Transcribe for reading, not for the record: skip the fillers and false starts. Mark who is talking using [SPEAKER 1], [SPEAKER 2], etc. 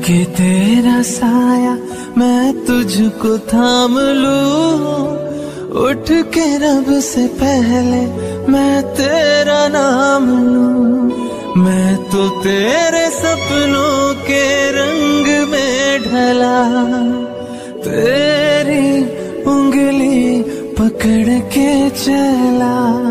[SPEAKER 1] कि तेरा साया मैं तुझको थाम लूं, उठ के रब से पहले मैं तेरा नाम लूं। मैं तो तेरे सपनों के रंग में ढला, तेरी उंगली पकड़ के चला।